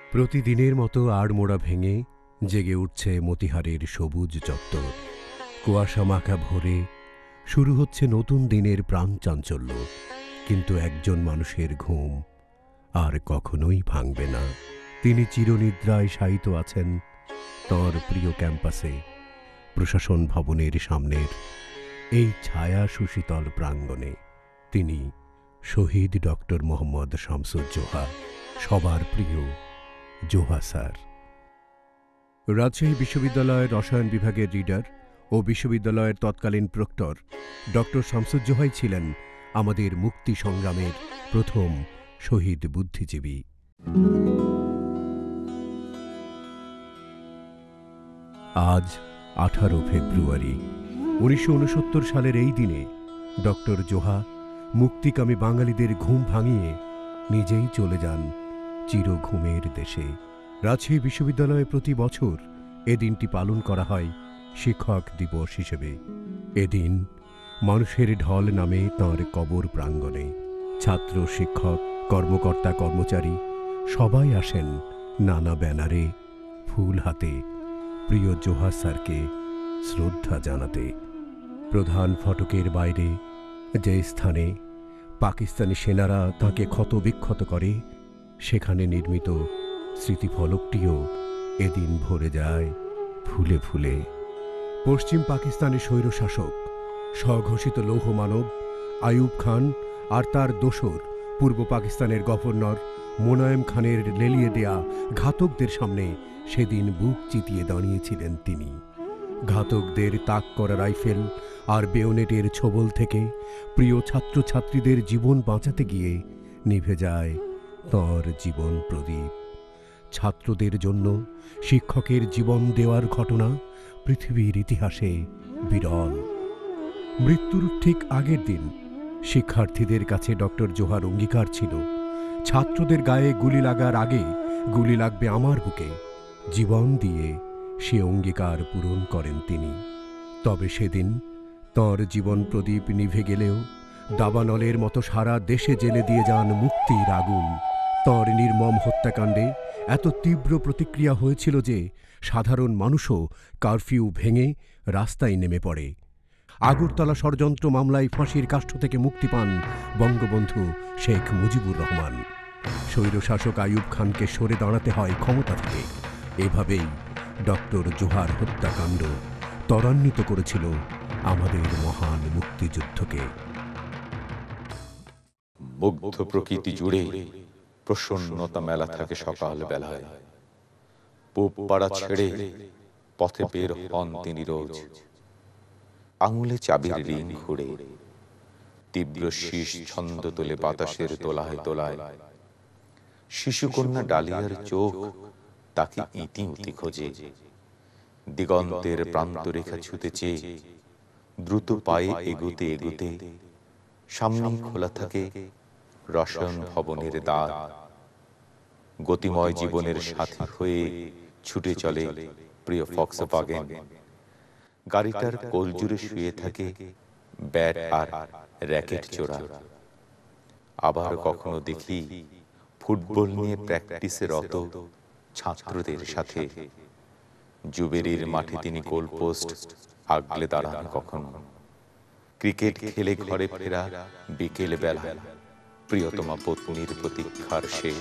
প্রতিদিনের মতো আড়মোড়া ভেঙে জেগে উঠছে মতিহারের সবুজ চত্বর। কুয়াশা মাখা ভোরে শুরু হচ্ছে নতুন দিনের প্রাণ চাঞ্চল্য, কিন্তু একজন মানুষের ঘুম আর কখনোই ভাঙবে না। তিনি চিরনিদ্রায় শায়িত আছেন তাঁর প্রিয় ক্যাম্পাসে, প্রশাসন ভবনের সামনের এই ছায়া সুশীতল প্রাঙ্গণে। তিনি শহীদ ডক্টর মোহাম্মদ শামসুজ্জোহা, সবার প্রিয় জোহা স্যার। রাজশাহী বিশ্ববিদ্যালয়ের রসায়ন বিভাগের রিডার ও বিশ্ববিদ্যালয়ের তৎকালীন প্রক্টর ডক্টর শামসুজ্জোহাই ছিলেন আমাদের মুক্তি সংগ্রামের প্রথম শহীদ বুদ্ধিজীবী। আজ 18 ফেব্রুয়ারি 1969 সালের এই দিনে ডক্টর জোহা মুক্তিকামী বাঙালিদের ঘুম ভাঙিয়ে নিজেই চলে যান চিরঘুমের দেশে। রাজশাহী বিশ্ববিদ্যালয়ে প্রতি বছর এ দিনটি পালন করা হয় শিক্ষক দিবস হিসেবে। এদিন মানুষের ঢল নামে তাঁর কবর প্রাঙ্গণে। ছাত্র, শিক্ষক, কর্মকর্তা, কর্মচারী সবাই আসেন নানা ব্যানারে ফুল হাতে প্রিয় জোহা স্যারকে শ্রদ্ধা জানাতে। প্রধান ফটকের বাইরে যে স্থানে পাকিস্তানি সেনারা তাঁকে ক্ষতবিক্ষত করে, সেখানে নির্মিত স্মৃতিফলকটিও এদিন ভরে যায় ফুলে ফুলে। পশ্চিম পাকিস্তানের স্বৈরশাসক স্বঘোষিত লৌহ মানব আইয়ুব খান আর তার দোসর পূর্ব পাকিস্তানের গভর্নর মোনায়েম খানের লেলিয়ে দেয়া ঘাতকদের সামনে সেদিন বুক চিতিয়ে দাঁড়িয়েছিলেন তিনি। ঘাতকদের তাক করা রাইফেল আর বেয়োনেটের ছোবল থেকে প্রিয় ছাত্রছাত্রীদের জীবন বাঁচাতে গিয়ে নিভে যায় তাঁর জীবন প্রদীপ। ছাত্রদের জন্য শিক্ষকের জীবন দেওয়ার ঘটনা পৃথিবীর ইতিহাসে বিরল। মৃত্যুর ঠিক আগের দিন শিক্ষার্থীদের কাছে ডক্টর জোহার অঙ্গীকার ছিল, ছাত্রদের গায়ে গুলি লাগার আগে গুলি লাগবে আমার বুকে। জীবন দিয়ে সে অঙ্গীকার পূরণ করেন তিনি। তবে সেদিন তাঁর জীবন প্রদীপ নিভে গেলেও দাবানলের মতো সারা দেশে জ্বেলে দিয়ে যান মুক্তির আগুন। তাঁর নির্মম হত্যাকাণ্ডে এত তীব্র প্রতিক্রিয়া হয়েছিল যে সাধারণ মানুষও কারফিউ ভেঙে রাস্তায় নেমে পড়ে। আগরতলা ষড়যন্ত্র মামলায় ফাঁসির কাষ্ঠ থেকে মুক্তি পান বঙ্গবন্ধু শেখ মুজিবুর রহমান। স্বৈরশাসক আইয়ুব খানকে সরে দাঁড়াতে হয় ক্ষমতা থেকে। এভাবেই ডক্টর জোহার হত্যাকাণ্ড ত্বরান্বিত করেছিল আমাদের মহান মুক্তিযুদ্ধকে। মুগ্ধ প্রকৃতি জুড়ে প্রসন্নতা মেলা থাকে সকাল বেলায়। পূব পাড়া ছেড়ে পথে বের হন তিনি রোজ। আঙুলে চাবির রিং ঘুরে তীব্র শীষ ছন্দ তোলে বাতাসের তোলায় তোলায়। শিশুকন্যা ডালিয়ার চোখ তাকে ইতি উতি খোঁজে। দিগন্তের প্রান্তরেখা ছুতে চেয়ে দ্রুত পায়ে এগুতে এগুতে সামনেই খোলা থাকে রসায়ন ভবনের দ্বার। গতিময় জীবনের সাথী হয়ে ছুটে চলে প্রিয় ফক্সওয়াগন। গাড়িটার কোল জুড়ে শুয়ে থাকে ব্যাট আর র্যাকেট চোরা। আবার কখনো দেখি ফুটবল নিয়ে প্র্যাকটিসে রত ছাত্রদের সাথে। জুবেরির মাঠে তিনি গোলপোস্ট আগলে দাঁড়ান কখনো। ক্রিকেট খেলে ঘরে ফেরা বিকেল বেলা প্রিয়তমা পত্নীর প্রতীক্ষার শেষ।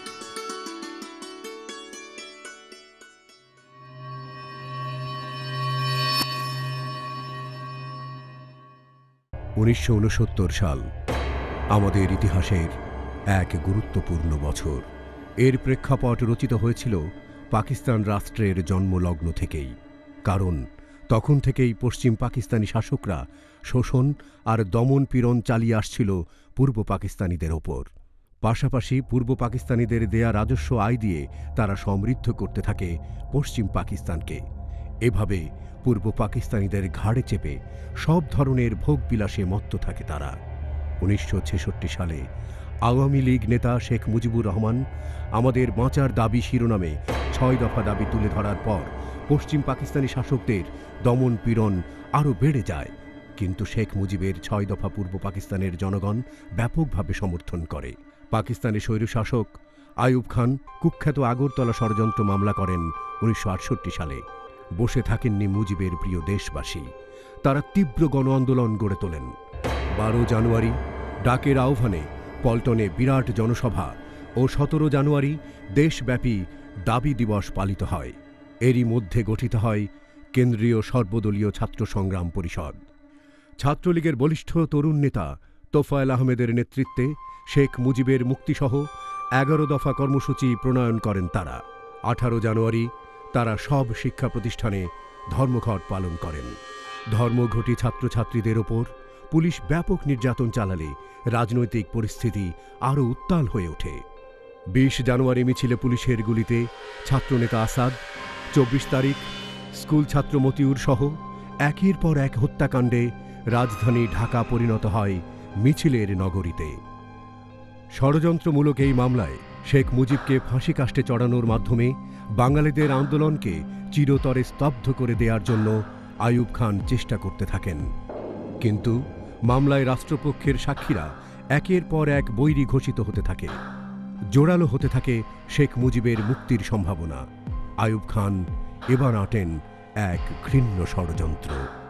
1969 সাল আমাদের ইতিহাসের এক গুরুত্বপূর্ণ বছর। এর প্রেক্ষাপট রচিত হয়েছিল পাকিস্তান রাষ্ট্রের জন্মলগ্ন থেকেই। কারণ তখন থেকেই পশ্চিম পাকিস্তানি শাসকরা শোষণ আর দমন পীড়ন চালিয়ে আসছিল পূর্ব পাকিস্তানিদের ওপর। পাশাপাশি পূর্ব পাকিস্তানিদের দেয়া রাজস্ব আয় দিয়ে তারা সমৃদ্ধ করতে থাকে পশ্চিম পাকিস্তানকে। এভাবে পূর্ব পাকিস্তানিদের ঘাড়ে চেপে সব ধরনের ভোগবিলাসে মত্ত থাকে তারা। 1966 সালে আওয়ামী লীগ নেতা শেখ মুজিবুর রহমান আমাদের বাঁচার দাবি শিরোনামে 6 দফা দাবি তুলে ধরার পর পশ্চিম পাকিস্তানি শাসকদের দমন পীড়ন আরও বেড়ে যায়। কিন্তু শেখ মুজিবের 6 দফা পূর্ব পাকিস্তানের জনগণ ব্যাপকভাবে সমর্থন করে। পাকিস্তানি স্বৈরশাসক আইয়ুব খান কুখ্যাত আগরতলা ষড়যন্ত্র মামলা করেন 1968 সালে। বসে থাকেননি মুজিবের প্রিয় দেশবাসী, তারা তীব্র গণ আন্দোলন গড়ে তোলেন। 12 জানুয়ারি ডাকের আহ্বানে পল্টনে বিরাট জনসভা ও 17 জানুয়ারি দেশব্যাপী দাবি দিবস পালিত হয়। এরই মধ্যে গঠিত হয় কেন্দ্রীয় সর্বদলীয় ছাত্র সংগ্রাম পরিষদ। ছাত্রলীগের বলিষ্ঠ তরুণ নেতা তোফায়েল আহমেদের নেতৃত্বে শেখ মুজিবের মুক্তিসহ 11 দফা কর্মসূচি প্রণয়ন করেন তারা। 18 জানুয়ারি তারা সব শিক্ষা প্রতিষ্ঠানে ধর্মঘট পালন করেন। ধর্মঘটি ছাত্রছাত্রীদের ওপর পুলিশ ব্যাপক নির্যাতন চালালে রাজনৈতিক পরিস্থিতি আরও উত্তাল হয়ে ওঠে। 20 জানুয়ারি মিছিলে পুলিশের গুলিতে ছাত্রনেতা আসাদ, 24 তারিখ স্কুল ছাত্র মতিউর সহ একের পর এক হত্যাকাণ্ডে রাজধানী ঢাকা পরিণত হয় মিছিলের নগরীতে। ষড়যন্ত্রমূলক এই মামলায় শেখ মুজিবকে ফাঁসি কাষ্ঠে চড়ানোর মাধ্যমে বাঙালিদের আন্দোলনকে চিরতরে স্তব্ধ করে দেওয়ার জন্য আইয়ুব খান চেষ্টা করতে থাকেন। কিন্তু মামলায় রাষ্ট্রপক্ষের সাক্ষীরা একের পর এক বৈরী ঘোষিত হতে থাকে। জোরালো হতে থাকে শেখ মুজিবের মুক্তির সম্ভাবনা। আইয়ুব খান এবার আঁটেন এক ঘৃণ্য ষড়যন্ত্র।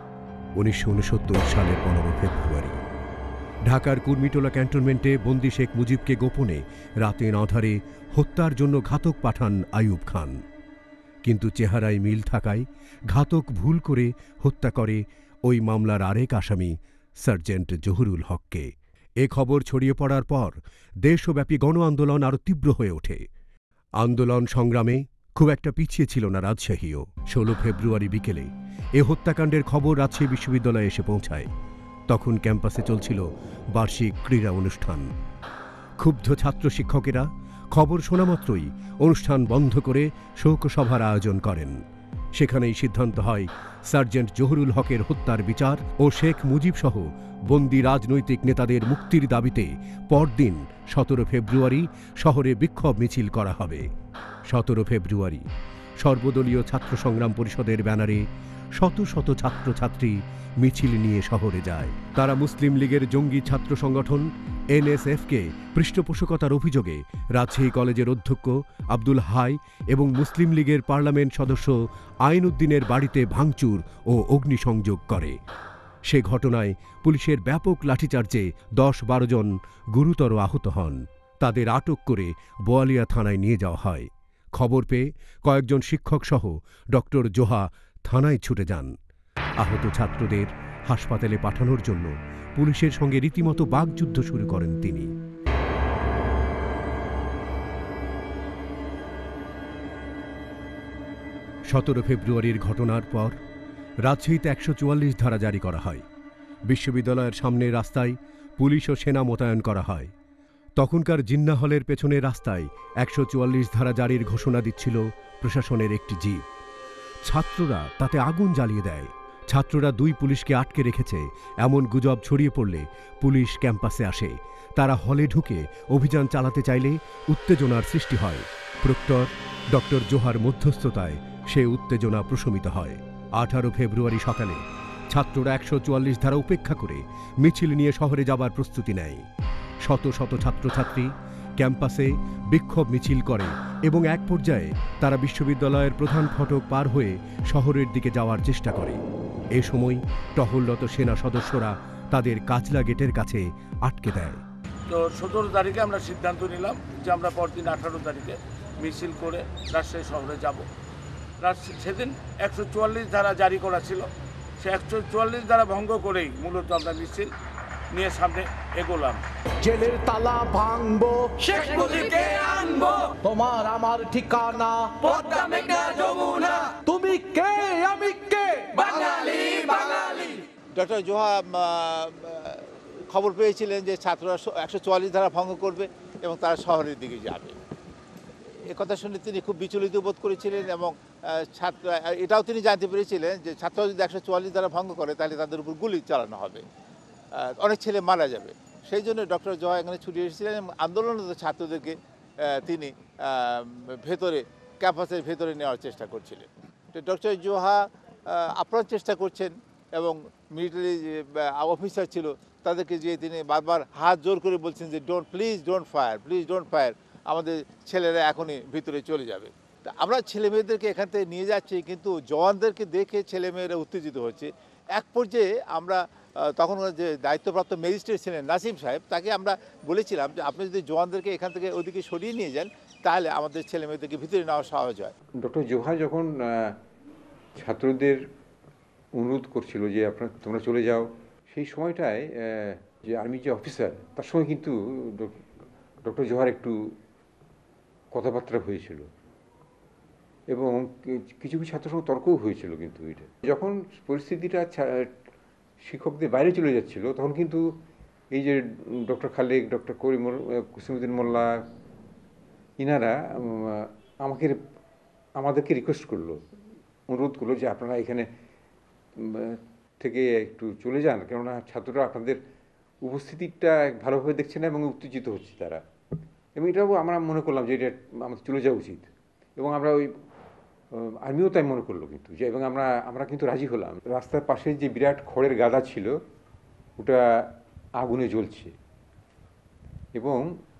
1969 সালের 15 ফেব্রুয়ারি ঢাকার কুর্মিটোলা ক্যান্টনমেন্টে বন্দী শেখ মুজিবকে গোপনে রাতের আঁধারে হত্যার জন্য ঘাতক পাঠান আইয়ুব খান। কিন্তু চেহারায় মিল থাকায় ঘাতক ভুল করে হত্যা করে ওই মামলার আরেক আসামি সার্জেন্ট জহুরুল হককে। এ খবর ছড়িয়ে পড়ার পর দেশব্যাপী গণ আন্দোলন আরও তীব্র হয়ে ওঠে। আন্দোলন সংগ্রামে খুব একটা পিছিয়ে ছিল না রাজশাহীও। 16 ফেব্রুয়ারি বিকেলে এ হত্যাকাণ্ডের খবর রাজশাহী বিশ্ববিদ্যালয়ে এসে পৌঁছায়। তখন ক্যাম্পাসে চলছিল বার্ষিক ক্রীড়া অনুষ্ঠান। ক্ষুব্ধ ছাত্র শিক্ষকেরা খবর শোনামাত্রই অনুষ্ঠান বন্ধ করে শোকসভার আয়োজন করেন। সেখানেই সিদ্ধান্ত হয় সার্জেন্ট জহুরুল হকের হত্যার বিচার ও শেখ মুজিবসহ বন্দী রাজনৈতিক নেতাদের মুক্তির দাবিতে পরদিন 17 ফেব্রুয়ারি শহরে বিক্ষোভ মিছিল করা হবে। 17 ফেব্রুয়ারি সর্বদলীয় ছাত্র সংগ্রাম পরিষদের ব্যানারে শত শত ছাত্রছাত্রী মিছিল নিয়ে শহরে যায়। তারা মুসলিম লীগের জঙ্গি ছাত্র সংগঠন এনএসএফকে পৃষ্ঠপোষকতার অভিযোগে রাজশাহী কলেজের অধ্যক্ষ আব্দুল হাই এবং মুসলিম লীগের পার্লামেন্ট সদস্য আইন উদ্দিনের বাড়িতে ভাঙচুর ও অগ্নিসংযোগ করে। সে ঘটনায় পুলিশের ব্যাপক লাঠিচার্জে 10-12 জন গুরুতর আহত হন। তাদের আটক করে বোয়ালিয়া থানায় নিয়ে যাওয়া হয়। খবর পেয়ে কয়েকজন শিক্ষকসহ ডক্টর জোহা থানায় ছুটে যান। আহত ছাত্রদের হাসপাতালে পাঠানোর জন্য পুলিশের সঙ্গে রীতিমতো বাকযুদ্ধ শুরু করেন তিনি। 17 ফেব্রুয়ারির ঘটনার পর রাজশাহীতে 144 ধারা জারি করা হয়। বিশ্ববিদ্যালয়ের সামনের রাস্তায় পুলিশ ও সেনা মোতায়েন করা হয়। তখনকার জিন্না হলের পেছনের রাস্তায় 144 ধারা জারির ঘোষণা দিচ্ছিল প্রশাসনের একটি জিপ। ছাত্ররা তাতে আগুন জ্বালিয়ে দেয়। ছাত্ররা 2 পুলিশকে আটকে রেখেছে এমন গুজব ছড়িয়ে পড়লে পুলিশ ক্যাম্পাসে আসে। তারা হলে ঢুকে অভিযান চালাতে চাইলে উত্তেজনার সৃষ্টি হয়। প্রক্টর ডক্টর জোহার মধ্যস্থতায় সে উত্তেজনা প্রশমিত হয়। 18 ফেব্রুয়ারি সকালে ছাত্ররা 144 ধারা উপেক্ষা করে মিছিল নিয়ে শহরে যাবার প্রস্তুতি নেয়। শত শত ছাত্রছাত্রী ক্যাম্পাসে বিক্ষোভ মিছিল করে এবং এক পর্যায়ে তারা বিশ্ববিদ্যালয়ের প্রধান ফটক পার হয়ে শহরের দিকে যাওয়ার চেষ্টা করে। এ সময় টহলরত সেনা সদস্যরা তাদের কাচলা গেটের কাছে আটকে দেয়। তো 17 তারিখে আমরা সিদ্ধান্ত নিলাম যে আমরা পরদিন 18 তারিখে মিছিল করে রাজশাহী শহরে যাব। সেদিন 144 ধারা জারি করা ছিল। সে 144 ধারা ভঙ্গ করেই মূলত আমরা মিছিল নিয়ে সামনে এগোলাম। জেলের তালা ভাঙবো, শেখ মুজিবকে আনবো, তোমার আমার ঠিকানা পদ্মা মেঘনা যমুনা, তুমি কে আমি কে, বাঙালি বাঙালি। ডক্টর জোহা খবর পেয়েছিলেন যে ছাত্ররা 144 ধারা ভঙ্গ করবে এবং তারা শহরের দিকে যাবে। কথা শুনে তিনি খুব বিচলিত বোধ করেছিলেন এবং এটাও তিনি জানতে পেরেছিলেন যে ছাত্ররা যদি 144 ধারা ভঙ্গ করে তাহলে তাদের উপর গুলি চালানো হবে, অনেক ছেলে মারা যাবে। সেই জন্য ডক্টর জোহা এখানে ছুটে এসেছিলেন এবং আন্দোলনরত ছাত্রদেরকে তিনি ভেতরে ক্যাম্পাসের ভেতরে নেওয়ার চেষ্টা করছিলেন। তো ডক্টর জোহা আপ্রাণ চেষ্টা করছেন এবং মিলিটারি অফিসার ছিল তাদেরকে যে তিনি বারবার হাত জোর করে বলছেন যে please don't fire, please don't fire. আমাদের ছেলেরা এখনই ভিতরে চলে যাবে। তা আমরা ছেলে মেয়েদেরকে এখান থেকে নিয়ে যাচ্ছি, কিন্তু জওয়ানদেরকে দেখে ছেলে মেয়েরা উত্তেজিত হচ্ছে। এক পর্যায়ে আমরা তখন যে দায়িত্বপ্রাপ্ত ম্যাজিস্ট্রেট ছিলেন নাসিম সাহেব, তাকে আমরা বলেছিলাম যে আপনি যদি জওয়ানদেরকে এখান থেকে ওদিকে সরিয়ে নিয়ে যান তাহলে আমাদের ছেলে মেয়েদেরকে ভিতরে নেওয়া সহজ হয়। ডক্টর জোহা যখন ছাত্রদের অনুরোধ করছিল যে তোমরা চলে যাও, সেই সময়টায় যে আর্মি যে অফিসার, তার সঙ্গে কিন্তু ডক্টর জোহার একটু কথাবার্তা হয়েছিল এবং কিছু কিছু ছাত্রের সঙ্গে তর্কও হয়েছিল। কিন্তু এটা যখন পরিস্থিতিটা শিক্ষকদের বাইরে চলে যাচ্ছিল, তখন কিন্তু এই যে ডক্টর খালেক, ডক্টর কুসিমুদ্দিন মোল্লা, ইনারা আমাদেরকে রিকোয়েস্ট করলো, অনুরোধ করলো যে আপনারা এখানে থেকে একটু চলে যান, কেননা ছাত্ররা আপনাদের উপস্থিতিটা ভালোভাবে দেখছে না এবং উত্তেজিত হচ্ছে তারা। এবং এটাও আমরা মনে করলাম যে এটা আমাদের চলে যাওয়া উচিত, এবং আমরা ওই আর্মিও তাই মনে করলো কিন্তু যে, এবং আমরা কিন্তু রাজি হলাম। রাস্তার পাশে যে বিরাট খড়ের গাদা ছিল ওটা আগুনে জ্বলছে এবং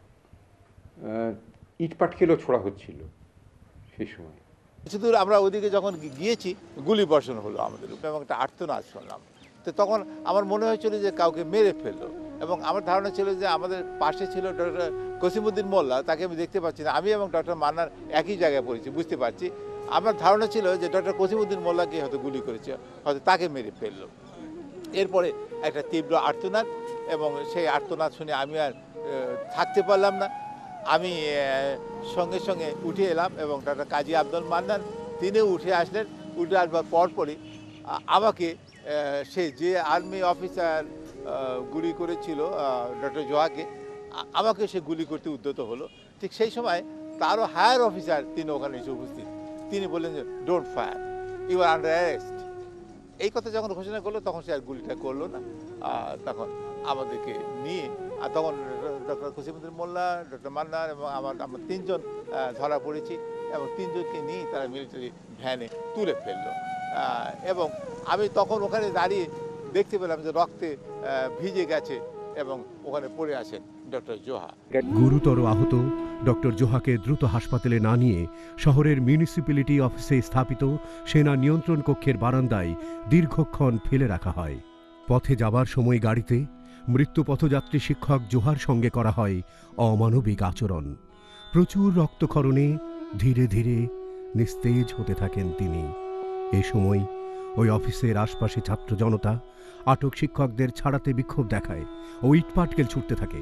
ইট পাটকেলও ছোড়া হচ্ছিল সেই সময়। কিছু দূর আমরা ওদিকে যখন গিয়েছি, গুলি বর্ষণ হলো আমাদের উপরে এবং একটা আর্তনাদ শুনলাম। তো তখন আমার মনে হয়েছিল যে কাউকে মেরে ফেললো, এবং আমার ধারণা ছিল যে আমাদের পাশে ছিল ডক্টর কসিমুদ্দিন মোল্লা, তাকে আমি দেখতে পাচ্ছি না। আমি এবং ডক্টর মান্নার একই জায়গায় পড়েছি, বুঝতে পারছি। আমার ধারণা ছিল যে ডক্টর কসিমুদ্দিন মোল্লাকে হয়তো গুলি করেছে, হয়তো তাকে মেরে ফেললো। এরপরে একটা তীব্র আর্তনাদ, এবং সেই আর্তনাদ শুনে আমি আর থাকতে পারলাম না। আমি সঙ্গে সঙ্গে উঠে এলাম এবং ডক্টর কাজী আব্দুল মান্নান তিনিও উঠে আসলেন। উঠে আসবার পরপরই আমাকে যে আর্মি অফিসার গুলি করেছিল ডক্টর জোহাকে, আমাকে সে গুলি করতে উদ্যত হলো। ঠিক সেই সময় তারও হায়ার অফিসার তিনি ওখানে এসে উপস্থিত। তিনি বললেন যে don't fire, you are under arrest. এই কথা যখন ঘোষণা করলো তখন সে আর গুলিটা করলো না। তখন আমাদেরকে নিয়ে, আর তখন ডক্টর কসিমুদ্দিন মোল্লা, ডক্টর মান্নার এবং আমরা তিনজন ধরা পড়েছি, এবং তিনজনকে নিয়ে তারা মিলিটারি ভ্যানে তুলে ফেললো। এবং আমি তখন ওখানে দাঁড়িয়ে দেখতে পেলাম যে রক্তে ভিজে গেছে এবং ওখানে পড়ে আছেন ডক্টর জোহা। গুরুতর আহত ডক্টর জোহাকে দ্রুত হাসপাতালে না নিয়ে শহরের মিউনিসিপ্যালিটি অফিসে স্থাপিত সেনা নিয়ন্ত্রণ কক্ষের বারান্দায় দীর্ঘক্ষণ ফেলে রাখা হয়। পথে যাবার সময় গাড়িতে মৃত্যু পথযাত্রী শিক্ষক জোহার সঙ্গে করা হয় অমানবিক আচরণ। প্রচুর রক্তক্ষরণে ধীরে ধীরে নিস্তেজ হতে থাকেন তিনি। এ সময় ওই অফিসের আশপাশে ছাত্র জনতা আটক শিক্ষকদের ছাড়াতে বিক্ষোভ দেখায় ও ইটপাটকেল ছুটতে থাকে।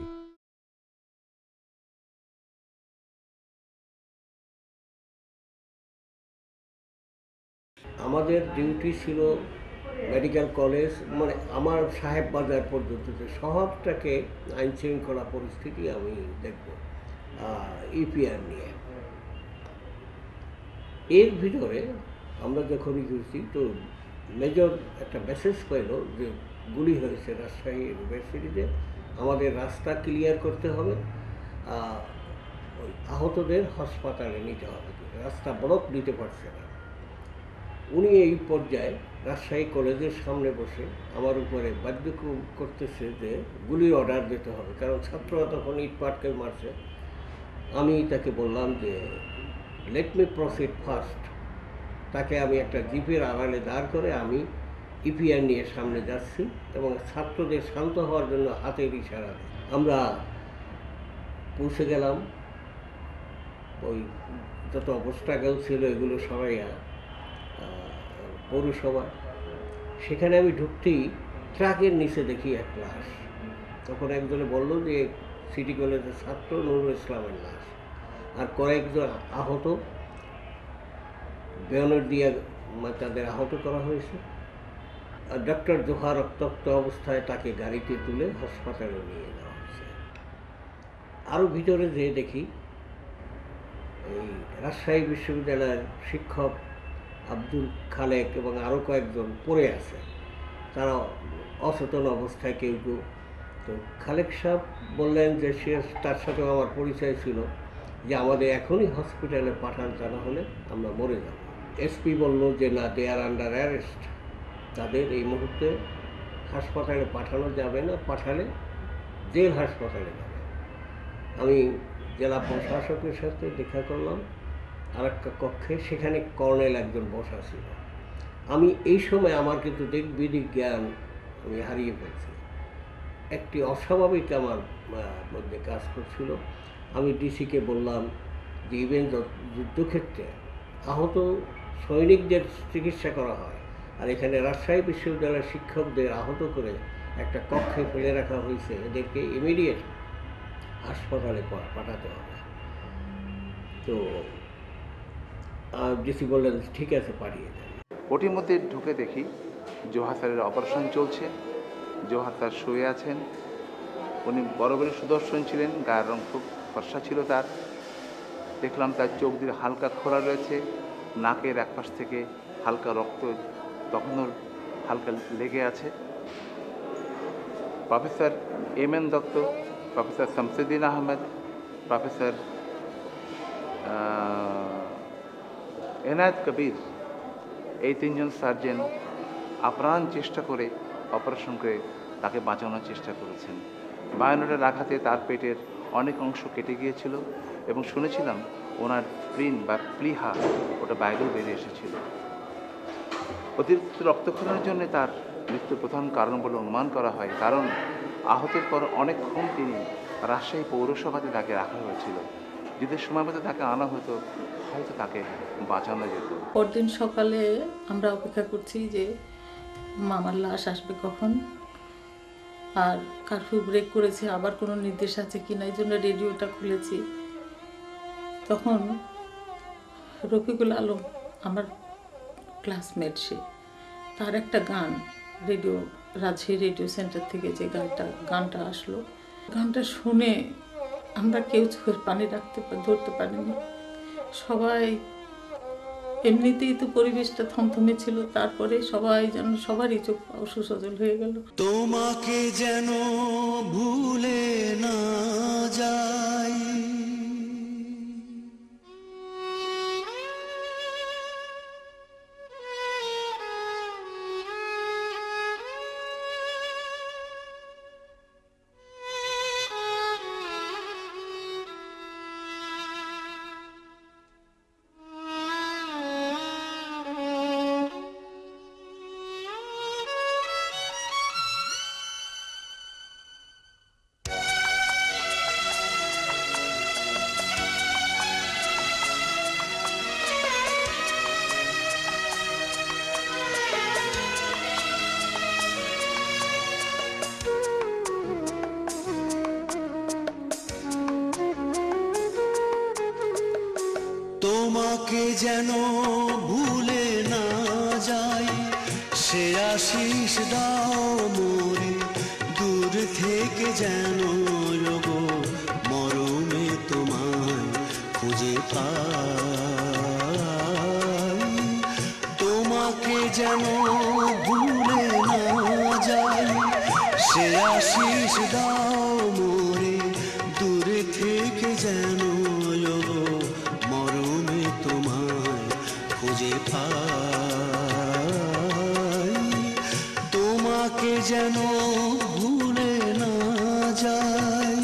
আমাদের ডিউটি ছিল মেডিকেল কলেজ, মানে আমার সাহেব বাজার পর্যন্ত যে শহরটাকে আইন শৃঙ্খলা পরিস্থিতি আমি দেখব ইপিআর নিয়ে। এর ভিতরে আমরা যখনই গেছি তো মেজর একটা মেসেজ পেল যে গুলি হয়েছে রাজশাহী ইউনিভার্সিটিতে, আমাদের রাস্তা ক্লিয়ার করতে হবে, ওই আহতদের হাসপাতালে নিতে হবে, রাস্তা ব্লক দিতে পারছে না। উনি এই পর্যায়ে রাজশাহী কলেজের সামনে বসে আমার উপরে বাধ্য করতেছে যে গুলির অর্ডার দিতে হবে, কারণ ছাত্ররা তখন ইট পাটকেল মারছে। আমি তাকে বললাম যে লেট মি প্রসিড ফার্স্ট। তাকে আমি একটা জিপের আড়ালে দাঁড় করে আমি ইপিআর নিয়ে সামনে যাচ্ছি এবং ছাত্রদের শান্ত হওয়ার জন্য হাতের ইশারা আমরা পৌঁছে গেলাম। ওই যত অবস্ট্রাগল ছিল এগুলো সরাইয়া পৌরসভা, সেখানে আমি ঢুকতেই ট্রাকের নিচে দেখি এক লাশ। তখন একজনে বলল যে সিটি কলেজের ছাত্র নুরুল ইসলামের লাশ, আর কয়েকজন আহত, বায়োনেট দিয়ে তাদের আহত করা হয়েছে। আর ডক্টর জোহা রক্তাক্ত অবস্থায় তাকে গাড়িতে তুলে হাসপাতালে নিয়ে যাওয়া হয়েছে। আরও ভিতরে যেয়ে দেখি এই রাজশাহী বিশ্ববিদ্যালয়ের শিক্ষক আব্দুল খালেক এবং আরও কয়েকজন পড়ে আছে, তারা অচেতন অবস্থায় কেউ কেউ। তো খালেক সাহেব বললেন যে সে, তার সাথেও আমার পরিচয় ছিল, যে আমাদের এখনই হসপিটালে পাঠান, তা না হলে আমরা মরে যাব। এসপি বলল যে না, দে আর আন্ডার অ্যারেস্ট, তাদের এই মুহূর্তে হাসপাতালে পাঠানো যাবে না, পাঠালে জেল হাসপাতালে যাবে। আমি জেলা প্রশাসকের সাথে দেখা করলাম আর একটা কক্ষে, সেখানে কর্নেল একজন বসা ছিল। আমি এই সময় আমার কিন্তু দিকবিদিক জ্ঞান আমি হারিয়ে ফেলছি। একটি অস্বাভাবিক আমার মধ্যে কাজ করছিল। আমি ডিসিকে বললাম যে ইভেন যুদ্ধক্ষেত্রে আহত সৈনিকদের চিকিৎসা করা হয়, আর এখানে রাজশাহী বিশ্ববিদ্যালয়ের শিক্ষকদের আহত করে একটা কক্ষে ফেলে রাখা হয়েছে, এদেরকে ইমিডিয়েট হাসপাতালে পাঠাতে হবে। তো ডিসি বললেন ঠিক আছে, পাঠিয়ে দেন। ওটির মধ্যে ঢুকে দেখি জোহা স্যারের অপারেশন চলছে। জোহা স্যার শুয়ে আছেন। উনি বরাবরই সুদর্শন ছিলেন, গায়ের রং খুব ফর্সা ছিল তার। দেখলাম তার চোখ দিয়ে হালকা খোলা রয়েছে, নাকের একপাশ থেকে হালকা রক্ত তখনও হালকা লেগে আছে। Professor M N. Dutta, professor Shamsuddin Ahmed, professor Enayet Kabir, এই তিনজন সার্জন আপ্রাণ চেষ্টা করে অপারেশন করে তাকে বাঁচানোর চেষ্টা করেছেন। বায়োনেটের আঘাতে তার পেটের অনেক অংশ কেটে গিয়েছিল এবং শুনেছিলাম ওনার স্প্লিন বা প্লিহা ওটা বাইরেও বেরিয়ে এসেছিল। অতিরিক্ত রক্তক্ষরণের জন্য তার মৃত্যুর প্রধান কারণ বলে অনুমান করা হয়, কারণ আহতের পর অনেকক্ষণ তিনি রাজশাহী পৌরসভাতে তাকে রাখা হয়েছিল। যদি সময় মতো তাকে আনা হতো হয়তো তাকে বাঁচানো যেত। পরদিন সকালে আমরা অপেক্ষা করছি যে মামার লাশ আসবে কখন, আর কারফিউ ব্রেক করেছে, আবার কোনো নির্দেশ আছে কিনা, এই জন্য রেডিওটা খুলেছি। তখন রফিকুল আলম আমার ক্লাসমেট, সে তার একটা গান রেডিও রাজশাহী রেডিও সেন্টার থেকে যে গানটা আসলো, গানটা শুনে আমরা কেউ চোখের পানি ধরতে পারিনি। সবাই, এমনিতেই তো পরিবেশটা থমথমে ছিল, তারপরে সবাই যেন সবারই চোখ অসুসজল হয়ে গেল। তোমাকে যেন ভুলে না যাই, তোমাকে যেন ভুলে না যাই, সে আশিস দাও মোরে দূর থেকে, যেন গো মরমে তোমায় খুঁজে পাই। তোমাকে যেন ভুলে না যাই, সে আশিস দাও মোরে দূর থেকে, যেন মরমে তোমায় খুঁজে পাই। তোমাকে যেন ভুলে না যাই।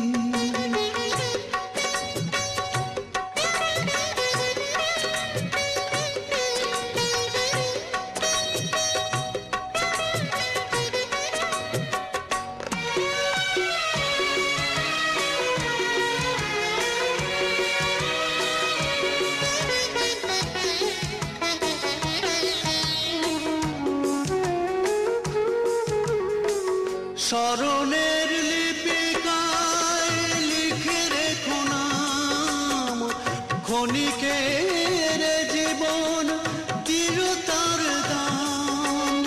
স্মরণের লিপিকায় লিখে রেখো নাম, ক্ষণিকের জীবন দৃঢ়তার দাম।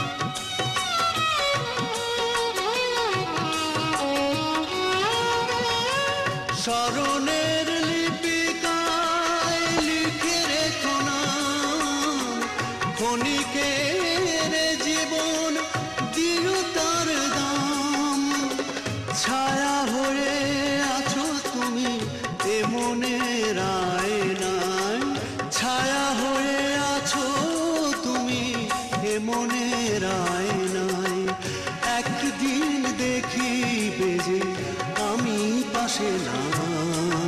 স্মরণের লিপিকায় লিখে রেখো নাম, ক্ষণিকের জীবন দৃঢ়তার দাম। ছায়া হয়ে আছো তুমি এ মনের আয়নায়, ছায়া হয়ে আছো তুমি এ মনের আয়নায়। একদিন দেখিবে যে আমি পাশে নাই।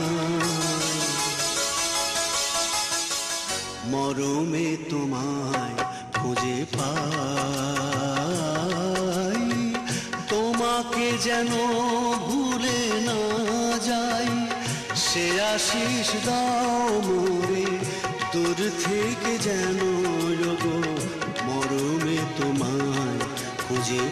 যেন ভুলে না যাই, সে আশিস দাও মোরে দূর থেকে যেন যোগো মরমে তোমায় খুঁজে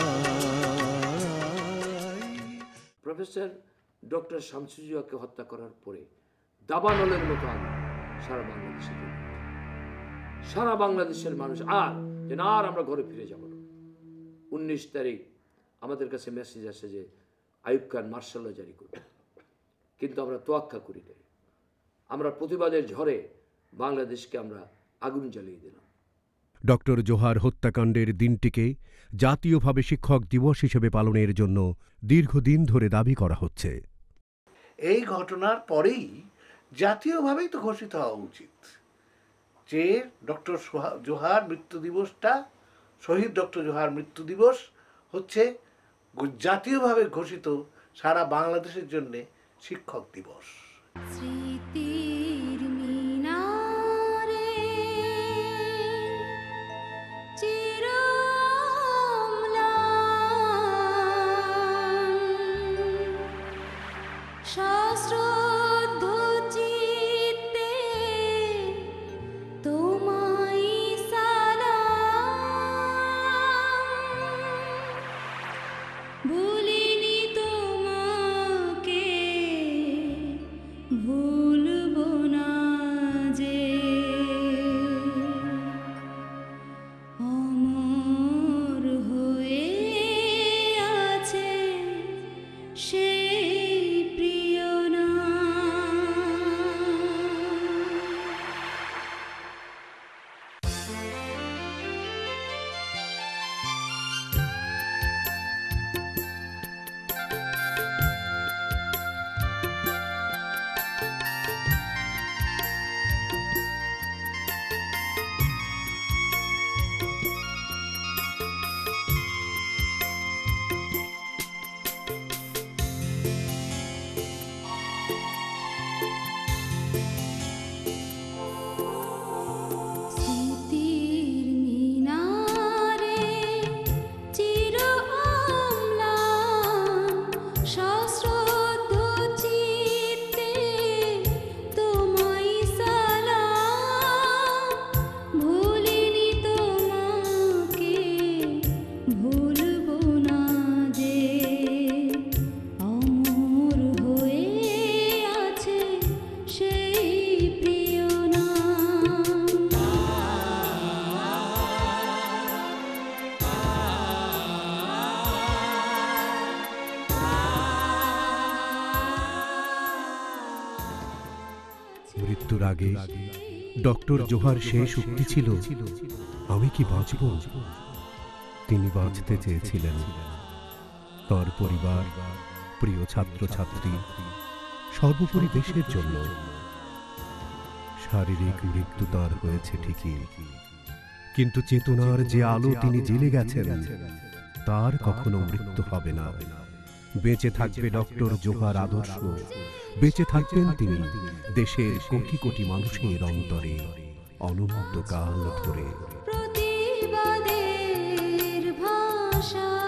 পাই। প্রফেসর ডক্টর শামসুজ্জোহাকে হত্যা করার পরে দাবানলের মতো সারা বাংলাদেশে সারা বাংলাদেশের মানুষ আর আমরা ঘরে ফিরে যাব না। 19 তারিখ আমাদের কাছে মেসেজ আসে যে আইয়ুব খান মার্শাল ল জারি করবে, কিন্তু আমরা তোয়াক্কা করি নাই। আমরা প্রতিবাদের ঝড়ে বাংলাদেশকে আমরা আগুন জ্বালিয়ে দিলাম। ডক্টর জোহার হত্যাকাণ্ডের দিনটিকে জাতীয়ভাবে শিক্ষক দিবস হিসেবে পালনের জন্য দীর্ঘদিন ধরে দাবি করা হচ্ছে। এই ঘটনার পরেই জাতীয়ভাবেই তো ঘোষিত হওয়া উচিত যে ডক্টর জোহার মৃত্যু দিবসটা, শহীদ ডক্টর জোহার মৃত্যু দিবস হচ্ছে জাতীয়ভাবে ঘোষিত সারা বাংলাদেশের জন্য শিক্ষক দিবস। স্মৃতির মিনারে সশ্রদ্ধ চিত্তে তোমায় সালাম, ভুলিনি তোমাকে ভুলব না যে, অমর হয়ে আছে সেই প্রিয় মৃত্যুর আগে ডক্টর জোহার শেষ উক্তি ছিল, আমি কি বাঁচব? তিনি বাঁচতে চেয়েছিলেন তার পরিবার, প্রিয় ছাত্রছাত্রী, সর্বোপরি দেশের জন্য। শারীরিক মৃত্যু তার হয়েছে ঠিকই, কিন্তু চেতনার যে আলো তিনি জ্বেলে গেছেন তার কখনো মৃত্যু হবে না। বেঁচে থাকবে ডক্টর জোহার আদর্শ, বেঁচে থাকবেন তিনি দেশের কোটি কোটি মানুষের অন্তরে অনন্তকাল ধরে। প্রতিবাদের ভাষা